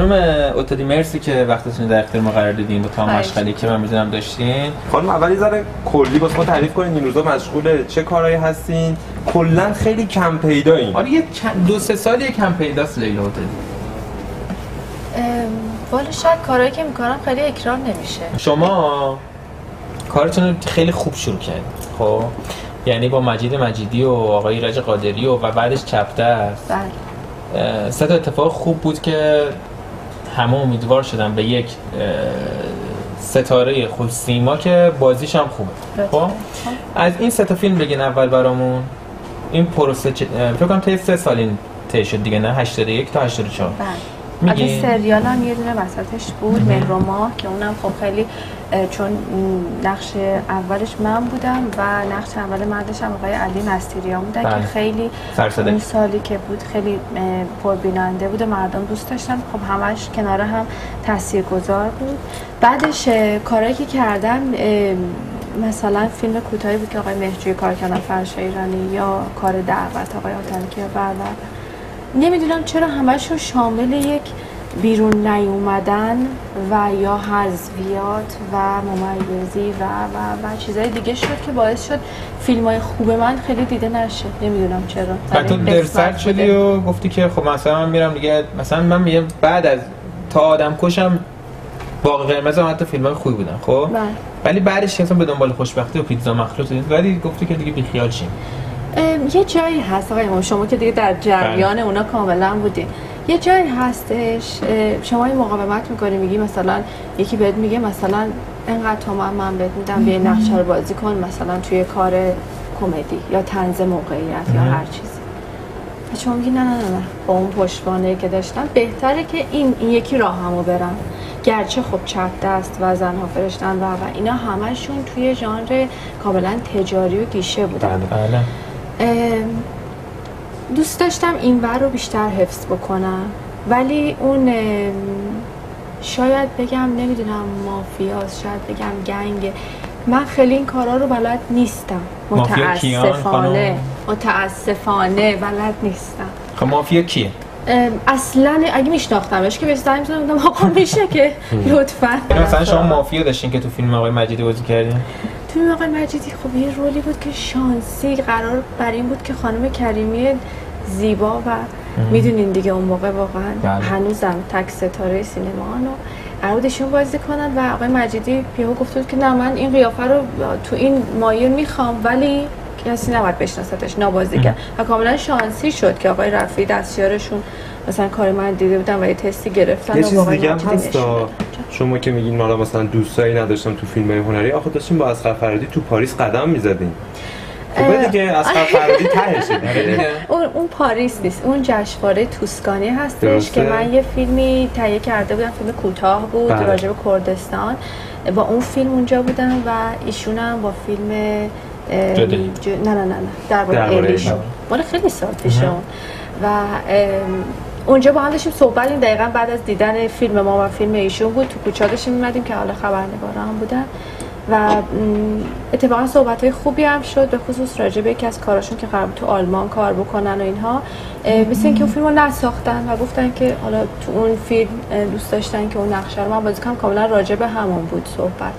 خانم اوتادی مرسی که وقتتون در اختیار ما قرار دادین با تمام مشغلی که من میدونم داشتین. خانم اولی ذره کلی واسه ما تعریف کنین این روزا مشغول چه کارهایی هستین؟ کلا خیلی کم پیدایین. آره یه 2-3 سالی کم پیداست لیلا اوتادی. والا شاید کارهایی که میکنم خیلی اکرار نمیشه. شما کارتون رو خیلی خوب شروع کردید. خب یعنی با مجید مجیدی و آقای ایرج قادری و بعدش چپدست. بله. 3 تا اتفاق خوب بود که همه امیدوار شدن به یک ستاره خود سیما که بازیش هم خوبه. خب از این 3 تا فیلم بگین اول برامون. این پروسه فکر کنم طی 3 سال این طی شد دیگه، نه 81 تا 84. بله. البته سریال هم یه دونه وسطش بود، مهر و ماه، که اونم خب خیلی چون نقش اولش من بودم و نقش اول مردش هم آقای علی نصیریان بودن که خیلی اون سالی که بود خیلی پربیننده بود و مردم دوست داشتن. خب همش کنار هم تاثیرگذار بود. بعدش کارهایی که کردم مثلا فیلم کوتاهی بود که آقای مهرجویی کار کردن، فرشا ایرانی، یا کار دعوت آقای آتلکی و برادر. نمیدونم چرا همشون شامل یک بیرون نیومدن و یا حذفیات و ممیزی و چیزای دیگه شد که باعث شد فیلمای خوب من خیلی دیده نشه. نمیدونم چرا. تو درصد شدی و گفتی که خب مثلا من میرم دیگه، مثلا من میگم بعد از تا آدم کشم باغ قرمز هم حتی فیلمای خوبی بودن. خب ولی بعدش مثلا به دنبال خوشبختی و پیتزا مخلوط شدید ولی گفتی که دیگه بیخیال شیم. یه جایی هست آقای امام، شما که دیگه در جریان اونا کاملا بودین، یه جایی هستش شما این مقاومت میکنی، میگی مثلا یکی بهت میگه مثلا اینقدر تومن من بهت میدم بیا نقشه رو بازی کن مثلا توی کار کمدی یا طنز موقعیت یا هر چیزی، و شما میگی نه با اون پشتوانه‌ای که داشتم بهتره که این یکی راهمو برم. گرچه خب چپدست و زنها فرشتن و اینا همشون توی ژانر کاملا تجاری و گیشه بودن. بله. دوست داشتم این ور رو بیشتر حفظ بکنم، ولی اون شاید بگم نمیدونم مافیاست، شاید بگم گنگ، من خیلی این کارا رو بلد نیستم. متاسفانه بلد نیستم. خب مافیا کیه؟ اصلا اگه میشناختمش که بهش زنگ می‌زدم آقا میشه که لطفاً. مثلا شما مافیا داشتین که تو فیلم آقای مجیدی بازی کردین؟ تو فیلم آقای مجیدی خب یه رولی بود که شانسی قرار بر این بود که خانم کریمی زیبا و میدونین دیگه اون موقع واقعا هنوزم تک ستاره سینما رو قرار بود ایشون بازی کنن و آقای مجیدی یهو گفت بود که نه من این قیافه رو تو این مایه میخوام، ولی کسی نباید بشناستش، نابازیگر. و کاملا شانسی شد که آقای رفیعی دستیارشون مثلا کار من دیده بودن و یه تستی گرفتن. یه چیز دیگه هم هست شما که میگین ما مثلا دوستایی نداشتم تو فیلم‌های هنری، آخه داشتیم با اصغر فرهادی تو پاریس قدم می‌زدیم. خب دیگه اصغر فرهادی تهشه دیگه. اون پاریس نیست، اون جشنواره توسکانی هستش که من یه فیلمی تهیه کرده بودم، فیلم کوتاه بود راجع به کردستان، با اون فیلم اونجا بودم و ایشون هم با فیلم نه درباره الیشون مال خیلی سال پیش و اونجا با هم داشتیم صحبت. این دقیقاً بعد از دیدن فیلم ما و فیلم ایشون بود، تو کوچه داشتیم می‌اومدیم که حالا خبرنگارا هم بودن و اتفاقا صحبت‌های خوبی هم شد، به خصوص راجع به یکی از کاراشون که قرار تو آلمان کار بکنن و اینها. مثل اینکه اون فیلمو نساختن و گفتن که حالا تو اون فیلم دوست داشتن که اون نقشه رو من بازی کنم. کاملا راجع به همون بود صحبت.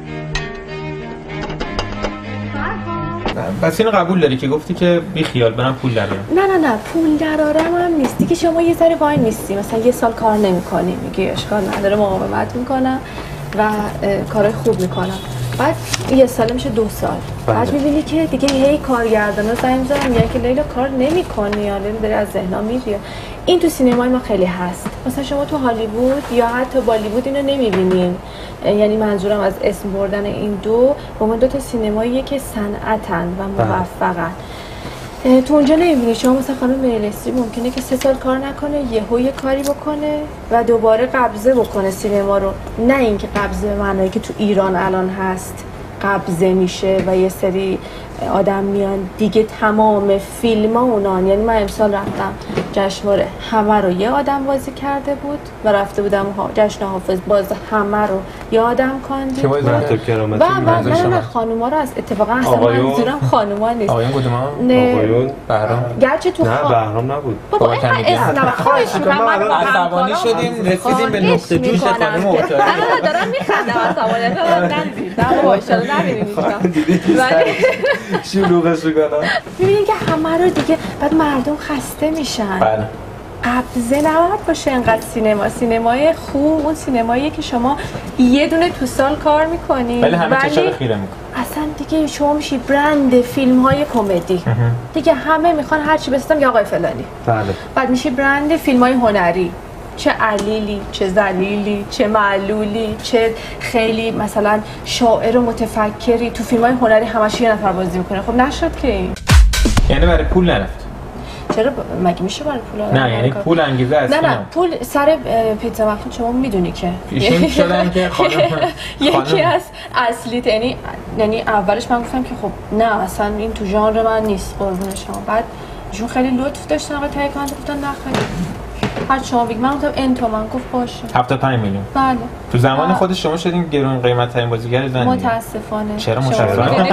بس اینو قبول داری که گفتی که بی خیال برم پول درارم؟ نه پول درارم هم نیستی که شما یه ذره وای نیستی، مثلا یه سال کار نمی‌کنی میگی اشکال نداره مقاومت میکنم و کارهای خوب میکنم، بعد یه سال میشه 2 سال بعد میبینی که دیگه هی کارگردانا زنگ میزنن میگن که لیلا کار نمی‌کنی یا لیلا داری از ذهن‌ها میری. این تو سینمای ما خیلی هست، مثلا شما تو هالیوود یا حتی بالیوود اینو نمیبینین، یعنی منظورم از اسم بردن این دو با من 2 تا سینماییه که صنعتن و موفقن. تو اونجا نمیبینی شما مثلا خانم میل استریپ ممکنه که 3 سال کار نکنه یهو یه کاری بکنه و دوباره قبضه بکنه سینما رو، نه اینکه قبضه به معنایی که تو ایران الان هست قبضه میشه و یه سری آدم میان دیگه تمام فیلم ها اونان. یعنی من امسال رفتم جشنواره همه رو یه آدم بازی کرده بود و رفته بودم جشن حافظ باز همه رو یه آدم کاندید و نه خانوما رو از اتفاقا اصلا منظورم خانوما نیست. آقایون کدوم؟ آقایون بهرام. گرچه تو نه بهرام نبود. بابا اسم خواهش می‌کنم من عصبانی شدیم رسیدیم به نقطه جوش خانم اوتاری. نه دارم میخندم عصبانیت ندیدم باشه نبینید ولی شلوغش می‌کنم. می‌بینید که همه رو دیگه بعد مردم خسته میشن. بله. قبضه نباید باشه انقدر سینمای خوب اون سینماییه که شما یه دونه تو سال کار میکنی ولی همه چشم خیره میکنی. اصلا دیگه شما میشی برند فیلم های کمدی دیگه همه میخوان هرچی بستم یا آقای فلانی. بله. بعد میشی برند فیلم های هنری، چه علیلی چه ذلیلی چه معلولی چه خیلی مثلا شاعر و متفکری تو فیلم های هنری همش یه نفر بازی میکنه. خب نشد که این یعنی برای پول نرفت. چرا مگه میشه برای پول؟ نه یعنی پول انگیزه است. نه پول سر پیتزا مخفون شما میدونی که ایشون شدن که یکی از اصلی یعنی اولش من گفتم که خب نه اصلا این تو ژانر من نیست قربون شما. بعد ایشون خیلی لطف داشتن آقای تایکان گفتن نه خیلی هر شما بگید من گفتم این تومن گفت باشه 75 میلیون. بله تو زمان خود شما شدین گرون قیمت ترین بازیگر زن. متاسفانه. چرا متاسفانه؟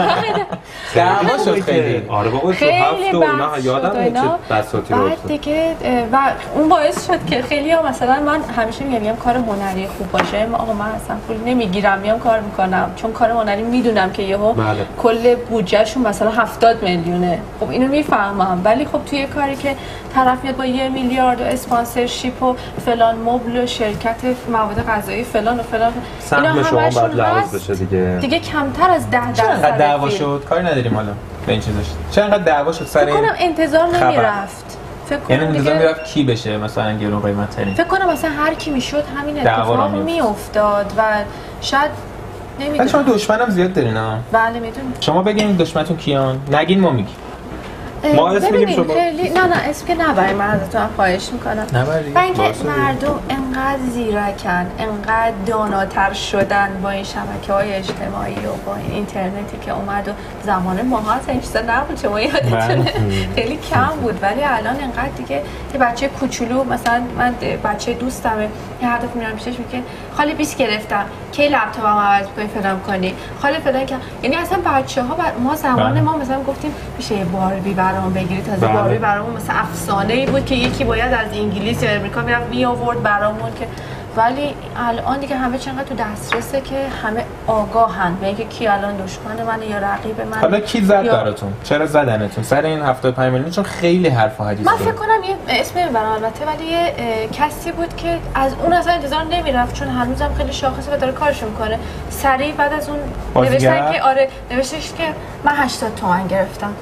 دعوا شد خیلی. آره بابا تو هفت و اینا یادم چه بساطی رو بعد دیگه و اون باعث شد که خیلی ها مثلا من همیشه میگم کار هنری خوب باشه آقا من اصلا پول نمیگیرم میام کار میکنم چون کار هنری میدونم که یهو کل بودجهشون مثلا 70 میلیونه. خب اینو میفهمم ولی خب توی کاری که طرف میاد با 1 میلیارد و اسپانسرشیپ و فلان مبل و شرکت مواد غذایی فلان و فلان سهم شما باید لحاظ بشه دیگه کمتر از 10% چقدر دعوا شد کاری نداریم حالا به این چیزاش چقدر دعوا شد سر این فکر کنم انتظار نمیرفت یعنی انتظار میرفت کی بشه مثلا گرون قیمت ترین فکر کنم مثلا هر کی میشد همین اتفاق میافتاد و شاید نمیدونم. شما دشمنم زیاد دارین ها؟ بله میدونم. شما بگین دشمنتون کیان؟ نگین ما میگیم. ما اسم میگیم شما خیلی نه اسم که نبریم من ازتون خواهش میکنم. نبرید. اینکه مردم انقدر زیرکن، انقدر داناتر شدن با این شبکه‌های اجتماعی و با این اینترنتی که اومد و زمان ماها اصلا این چیزا نبود شما یادتونه خیلی کم بود ولی الان انقدر دیگه یه بچه کوچولو مثلا من بچه دوستمه یه هر دفعه میرم پیشش میگه خاله 20 گرفتم کی لپتاپم عوض کنی فلان کنی خاله فلان که یعنی اصلا بچه‌ها ما زمان ما مثلا گفتیم میشه یه باربی برام بگیری تازه باربی برامون مثلا افسانه‌ای بود که یکی باید از انگلیس یا امریکا میرفت میآورد برامون که ولی الان دیگه همه چقدر تو دسترسه که همه آگاهن به اینکه کی الان دشمن منه یا رقیب منه. حالا کی زد براتون؟ چرا زدنتون؟ سر این 75 میلیون چون خیلی حرف و حدیث من فکر کنم یه اسم نمیبرم البته ولی یه کسی بود که از اون اصلا انتظار نمیرفت چون هنوزم خیلی شاخصه و داره کارش میکنه. سریع بعد از اون نوشتن که نوشتش که من 80 تومن گرفتم.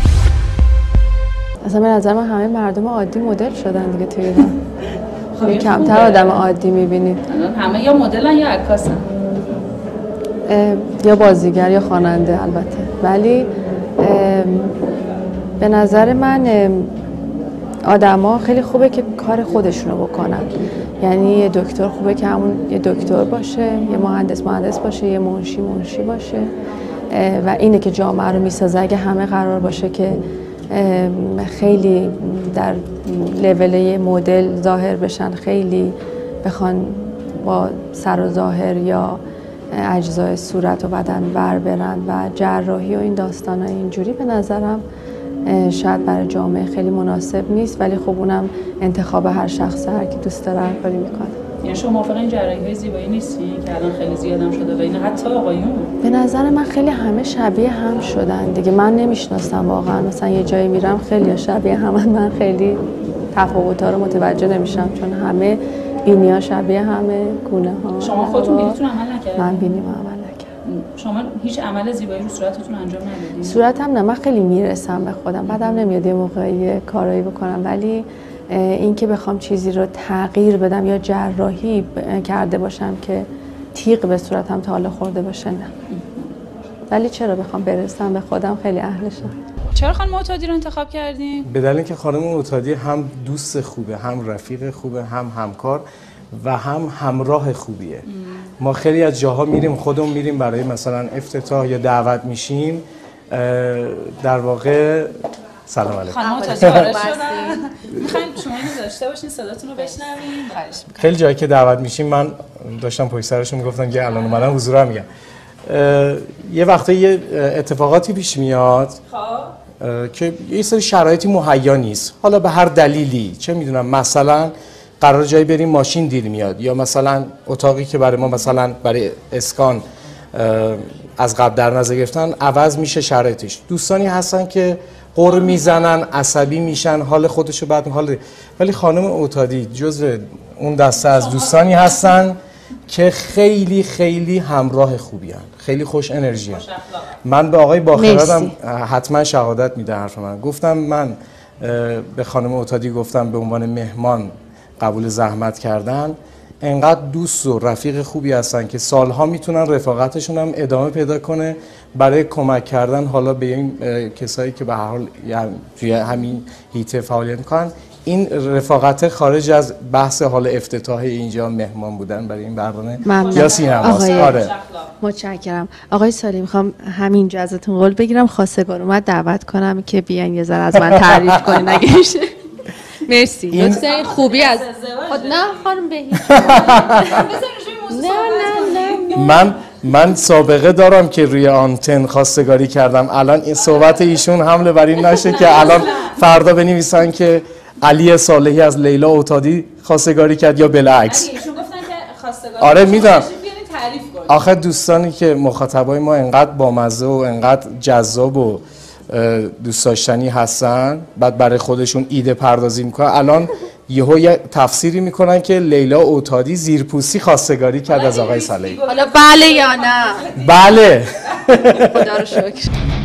اصلا به نظر من همه مردم عادی مدل شدن دیگه توی ایران. کمتر آدم عادی می‌بینید. همه یا مدلن یا عکاسن. یا بازیگر یا خواننده البته. ولی به نظر من آدما خیلی خوبه که کار خودشونو بکنن. یعنی یه دکتر خوبه که همون یه دکتر باشه، یه مهندس باشه، یه منشی باشه. و اینه که جامعه رو میسازه. اگه همه قرار باشه که خیلی در لول مدل ظاهر بشن خیلی بخوان با سر و ظاهر یا اجزای صورت و بدن بر برن و جراحی و این داستانا اینجوری به نظرم شاید برای جامعه خیلی مناسب نیست ولی خب اونم انتخاب هر شخص هر کی دوست داره هر کاری میکنه. یعنی شما موافق این جراحی‌های زیبایی نیستی که الان خیلی زیادم شده و این حتی آقایون؟ به نظر من خیلی همه شبیه هم شدن دیگه. من نمیشناسم واقعا مثلا یه جایی میرم خیلی شبیه همن من خیلی تفاوت‌ها رو متوجه نمیشم چون همه بینی‌ها شبیه همه گونه‌ها. شما خودتون بینیتون عمل نکردید؟ من بینیم عمل نکردم. شما هیچ عمل زیبایی رو صورتتون انجام ندادید؟ صورتم نه من خیلی میرسم به خودم بعدم نمیاد یه موقعی کارایی بکنم ولی این که بخوام چیزی رو تغییر بدم یا جراحی کرده باشم که تیغ به صورتم تا حالا خورده باشه نه. ولی چرا بخوام برسم به خودم خیلی اهلشم. چرا خانم معتادی رو انتخاب کردین؟ به دلیل اینکه خانم معتادی هم دوست خوبه، هم رفیق خوبه، هم همکار و هم همراه خوبیه. ما خیلی از جاها میریم خودمون میریم برای مثلا افتتاح یا دعوت میشیم در واقع سلام علیکم. خانم تازه وارد شدن. می‌خوایم شما اینو داشته باشین صداتون رو بشنویم. خواهش می‌کنم. خیلی جایی که دعوت میشیم من داشتم پشت سرشون میگفتم که الان اومدن حضورم میگم. یه وقتا یه اتفاقاتی پیش میاد که یه سری شرایطی مهیا نیست، حالا به هر دلیلی، چه میدونم مثلا قرار جایی بریم ماشین دیر میاد، یا مثلا اتاقی که برای ما مثلا برای اسکان از قبل در نظر گرفتن عوض میشه شرایطش. دوستانی هستن که قر میزنن، عصبی میشن، حال خودشو بعد حال، ولی خانم عتادی جزو اون دسته از دوستانی هستن که خیلی خیلی همراه خوبی هن. خیلی خوش انرژی هن. من به آقای باخردم حتما شهادت میده حرف من. گفتم من به خانم عتادی گفتم به عنوان مهمان قبول زحمت کردن، انقدر دوست و رفیق خوبی هستن که سالها میتونن رفاقتشون هم ادامه پیدا کنه برای کمک کردن حالا به این کسایی که به هر حال توی همین حیطه فعالیت میکنن. این رفاقت خارج از بحث حال افتتاح اینجا مهمان بودن برای این برنامه یا سینماست. آره متشکرم. آقای سالی میخوام همینجا ازتون قول بگیرم خواستگار اومد دعوت کنم که بیان یه ذره از من تعریف کنین اگه میشه. مرسی. لطفاً خوبی از نه خانم به هیچ نه من سابقه دارم که روی آنتن خواستگاری کردم. الان این صحبت ایشون حمله بر این نشه که الان فردا بنویسن که علی صالحی از لیلا عتادی خواستگاری کرد یا بالعکس. ایشون گفتن که خواستگاری آره میدونم. تعریف کنید. آخه دوستانی که مخاطبای ما انقدر بامزه و انقدر جذاب و دوست داشتنی هستن، بعد برای خودشون ایده پردازی میکنن. الان یهو یه تفسیری میکنن که لیلا عتادی زیرپوستی خواستگاری کرد از آقای صالحی. حالا بله یا نه؟ بله. خدا رو شکر.